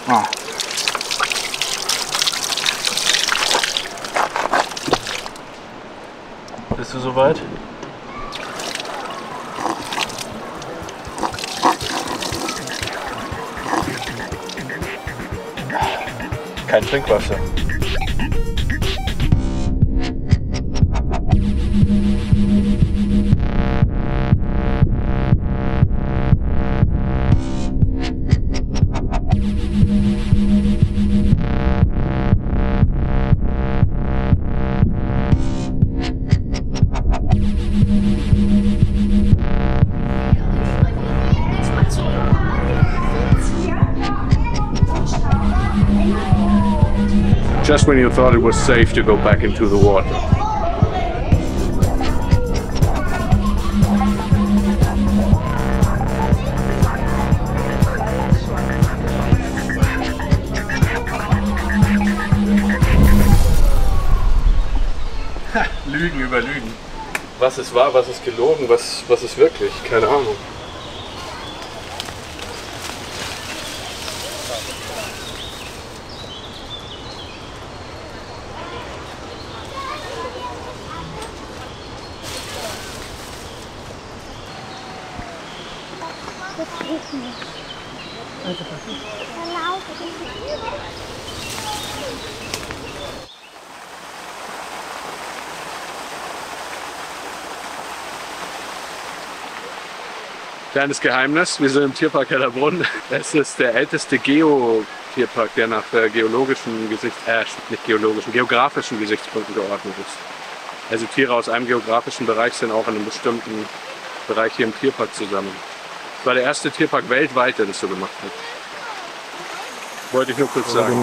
Ah. Bist du soweit? Kein Trinkwasser. Just when you thought it was safe to go back into the water. Lügen über Lügen. Was ist wahr, was ist gelogen, was ist wirklich? Keine Ahnung. Kleines Geheimnis, wir sind im Tierpark Hellerbrunn. Es ist der älteste Geotierpark, der nach geografischen Gesichtspunkten geordnet ist. Also Tiere aus einem geografischen Bereich sind auch in einem bestimmten Bereich hier im Tierpark zusammen. Es war der erste Tierpark weltweit, der das so gemacht hat. Wollte ich nur kurz sagen.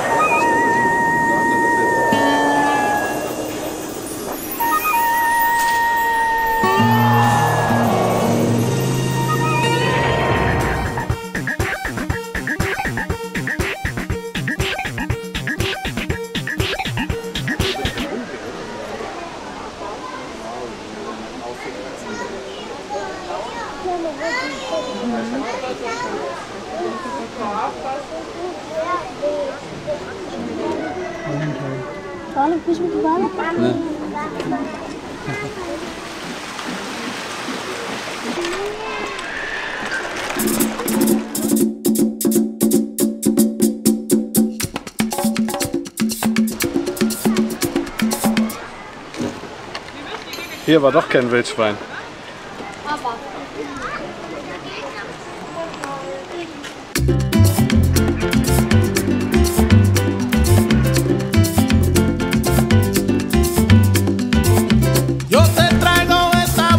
Hier war doch kein Wildschwein. Yo te traigo esta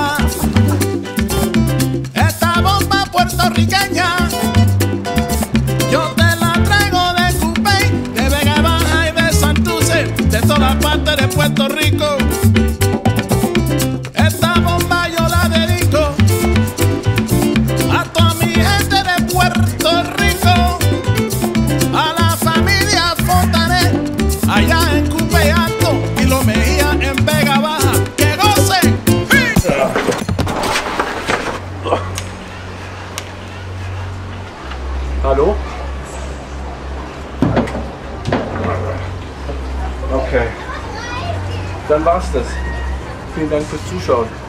bomba puertorriqueña. Yo te la traigo de Cupey, de Vega Baja y de Santurce, de toda parte de Puerto Rico. Esta bomba yo la dedico a toda mi gente de Puerto Rico, a la familia Fontanet, allá en Cupey Alto y Lo Mejía en Vega Baja. ¡Que gocen! Hallo? Okay. Dann war's das. Vielen Dank fürs Zuschauen.